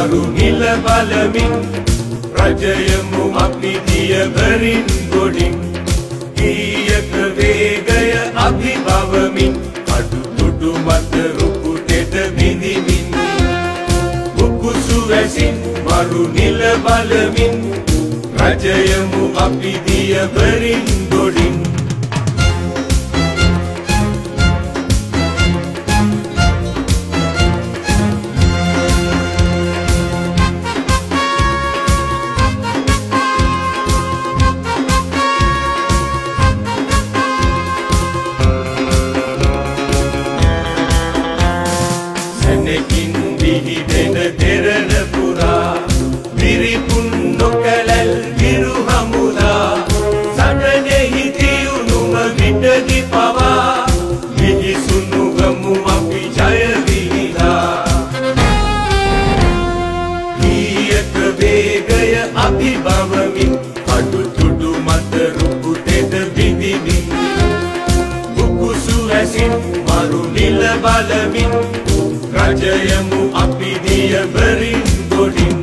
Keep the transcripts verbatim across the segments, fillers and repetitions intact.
maru nila balamin rajayemu අපි දිය බරින් ගොඩින් ගීයක වේගය අභිභවමින් අඩු තුඩු මත රුකුටෙට බිඳිමින් උකුසු වැසින් maru nila balamin rajayemu අපි දිය බරින් ගොඩින් දෙරණ පුරා විරිපුන් නොකැලැල් විරු හමුදා සටනෙහි තියුණුම විටදි පවා මිහිසුණු ගමු අපි ජය විහිදා ගීයක වේගය අභිභවමින් අඩු තුඩු මත රුකුටෙද බිඳිමින් උකුසු ඇසින් maru nila balamin rajayemu අපි දිය බරින් ගොඩින්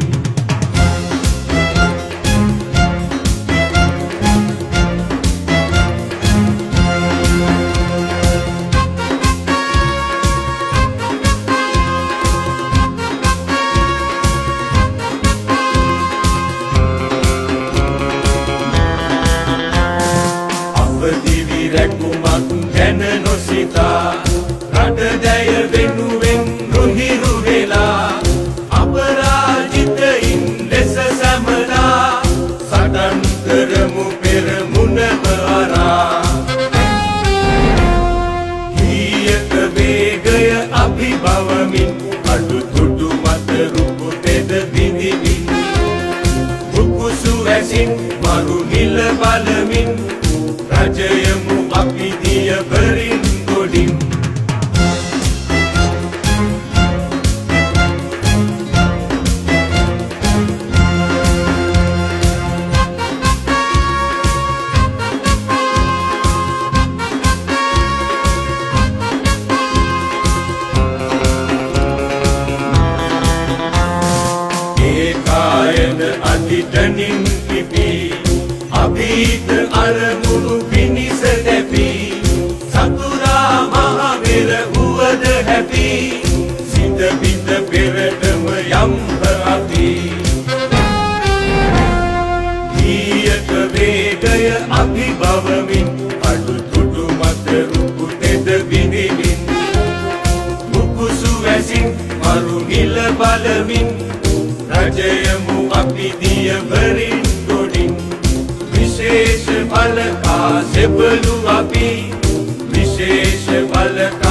අපදිවි රැකුමක් ගැන නොසිතා රටදැය වෙනුවෙන් රුහිරු වෙලා අපරාජිතයින් ලෙස සැමලා සටන් කරමු පෙරමුණම අරා ගීයක වේගය අභිභවමින් අඩු තුඩු මත රුකුටෙද බිඳිමින් උකුසු ඇසින් maru nila balamin rajayemu අපි දිය බරින් ගොඩින් අදිටනින් පිපි අභීත අරමුණු පිනිස දැපි සතුරා මහවෙර වුවද හැපි සිත පිට පෙරටම යම් අපි ගීයක වේගය අභිභවමින් අඩු තුඩු මත රුකුටෙද බිඳිමින් උකුසු වැසින් maru nila balamin rajayemu අපි දිය බරින් ගොඩින් විශේෂ බලකා සෙබළු අපි විශේෂ බලකා